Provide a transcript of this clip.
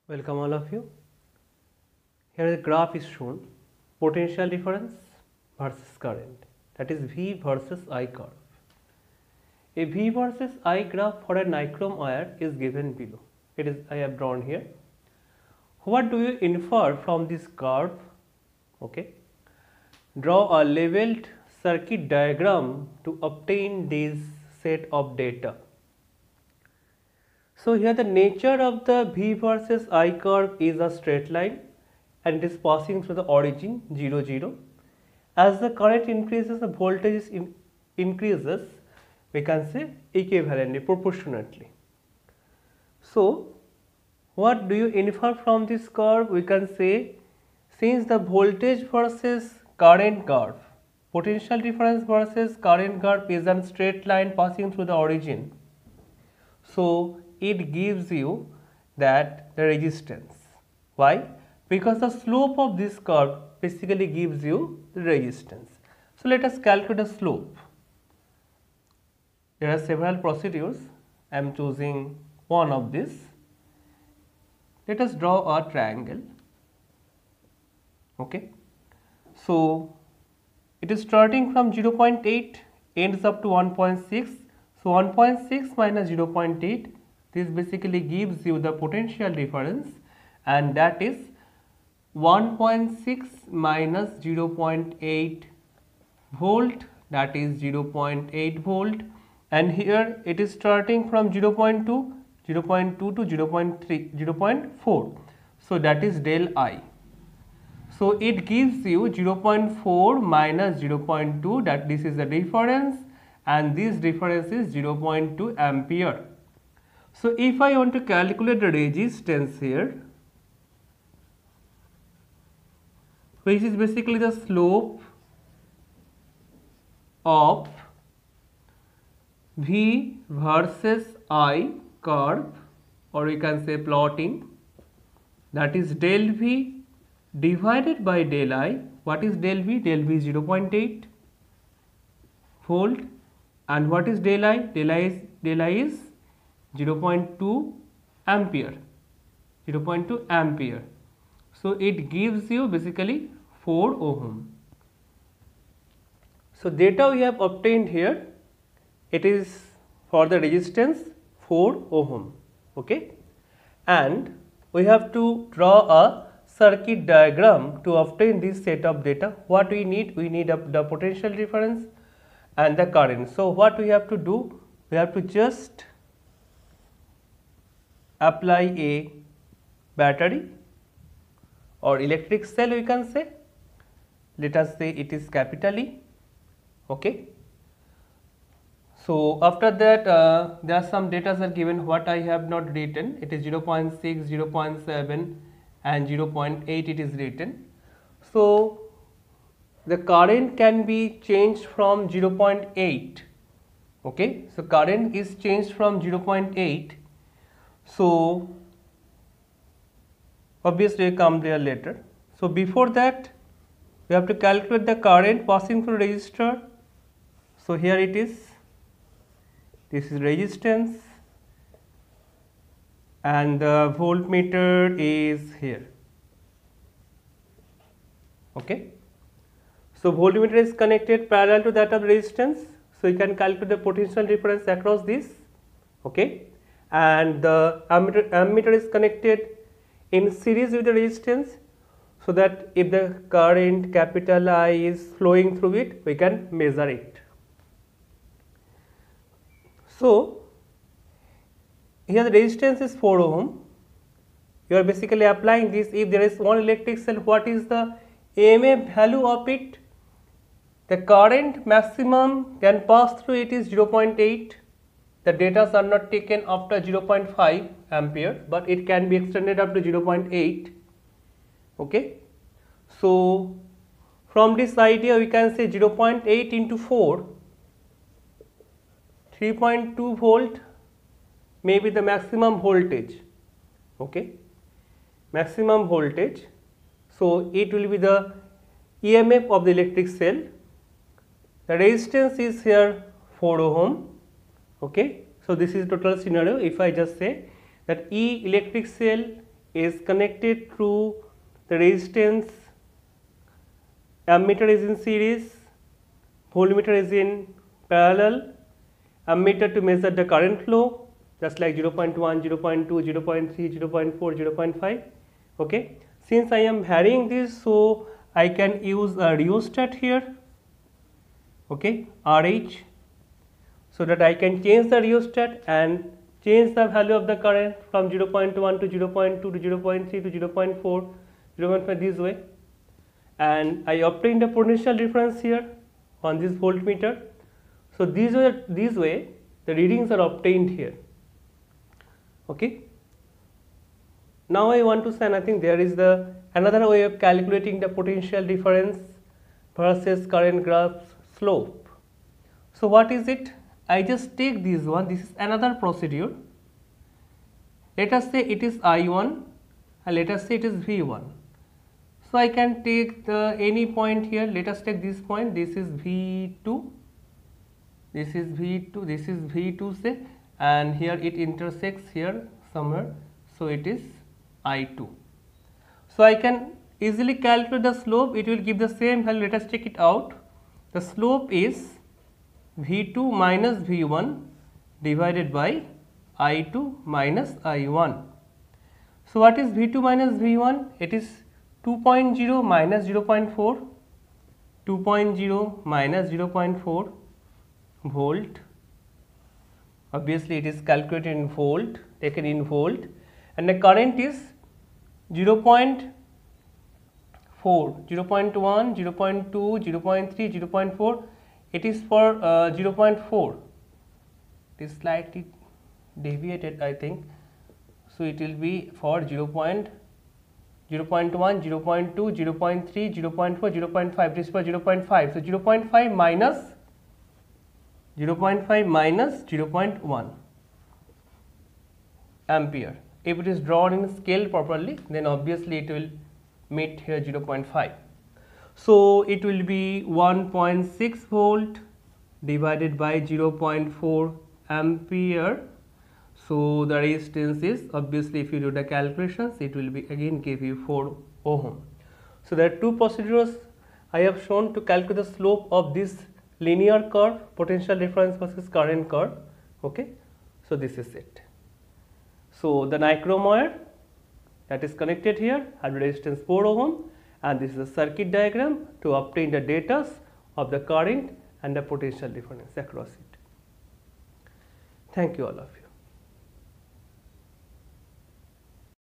Welcome all of you. Here the graph is shown, potential difference versus current, that is V versus I curve. A V versus I graph for a nichrome wire is given below. I have drawn here. What do you infer from this curve? Okay. Draw a labeled circuit diagram to obtain this set of data. So here the nature of the V versus I curve is a straight line and it is passing through the origin 0 0. As the current increases, the voltage increases, we can say equivalently, proportionately. So what do you infer from this curve? We can say, since the voltage versus current curve, potential difference versus current curve is a straight line passing through the origin, so it gives you that the resistance. Why? Because the slope of this curve basically gives you the resistance. So let us calculate the slope. There are several procedures. I am choosing one of this. Let us draw a triangle. Okay. So it is starting from 0.8, ends up to 1.6. So 1.6 minus 0.8, this basically gives you the potential difference, and that is 1.6 minus 0.8 volt, that is 0.8 volt, and here it is starting from 0.2 to 0.3, 0.4, so that is del I. So it gives you 0.4 minus 0.2, that this is the difference, and this difference is 0.2 ampere. So if I want to calculate the resistance here, which is basically the slope of V versus I curve, or we can say plotting, that is del V divided by del I. What is del V? Del V is 0.8 volt, and what is del I? Del I is 0.2 ampere, 0.2 ampere. So it gives you basically 4 ohm. So data we have obtained here, it is for the resistance 4 ohm. Okay, and we have to draw a circuit diagram to obtain this set of data. What we need? We need the potential difference and the current. So what we have to do? We have to just apply a battery or electric cell, we can say. Let us say it is capital E. Okay. So after that there are some data are given, what I have not written. It is 0.6, 0.7 and 0.8 it is written. So the current can be changed from 0.8. Okay. So current is changed from 0.8. So obviously come there later. So before that we have to calculate the current passing through resistor. So here it is. This is resistance and the voltmeter is here. Okay. So voltmeter is connected parallel to that of resistance. So you can calculate the potential difference across this. Okay. And the ammeter is connected in series with the resistance, so that if the current capital I is flowing through it, we can measure it. So here the resistance is 4 ohm. You are basically applying this. If there is one electric cell, what is the EMF value of it? The current maximum can pass through it is 0.8. The data are not taken after 0.5 ampere, but it can be extended up to 0.8. Okay. So from this idea we can say 0.8 into 4, 3.2 volt may be the maximum voltage. Okay. Maximum voltage. So it will be the EMF of the electric cell. The resistance is here 4 ohm. Okay. So this is total scenario. If I just say that E electric cell is connected through the resistance, ammeter is in series, voltmeter is in parallel, ammeter to measure the current flow, just like 0.1, 0.2, 0.3, 0.4, 0.5. Okay. Since I am varying this, so I can use a rheostat here, okay, RH, so that I can change the rheostat and change the value of the current from 0.1 to 0.2 to 0.3 to 0.4, 0.5 this way, and I obtain the potential difference here on this voltmeter. So this way the readings are obtained here. Okay. Now I want to say, and I think there is another way of calculating the potential difference versus current graph slope. So what is it? I just take this one. This is another procedure. Let us say it is I1 and let us say it is V1. So I can take any point here. Let us take this point. This is V2. This is V2. This is V2 say, and here it intersects here somewhere. So it is I2. So I can easily calculate the slope. It will give the same value. Let us check it out. The slope is V2 minus V1 divided by I2 minus I1. So what is V2 minus V1? It is 2.0 minus 0.4, 2.0 minus 0.4 volt. Obviously it is calculated in volt, taken in volt, and the current is 0.4, 0.1, 0.2, 0.3, 0.4. It is for 0.4. It is slightly deviated, I think. So it will be for 0.1, 0.2, 0.3, 0.4, 0.5. This is for 0.5. So 0.5 minus 0.1 ampere. If it is drawn in scale properly, then obviously it will meet here 0.5. So it will be 1.6 volt divided by 0.4 ampere. So the resistance is, obviously if you do the calculations, it will be again give you 4 ohm. So there are two procedures I have shown to calculate the slope of this linear curve, potential difference versus current curve. Okay. So this is it. So the nichrome wire that is connected here has resistance 4 ohm, and this is a circuit diagram to obtain the data of the current and the potential difference across it. Thank you all of you.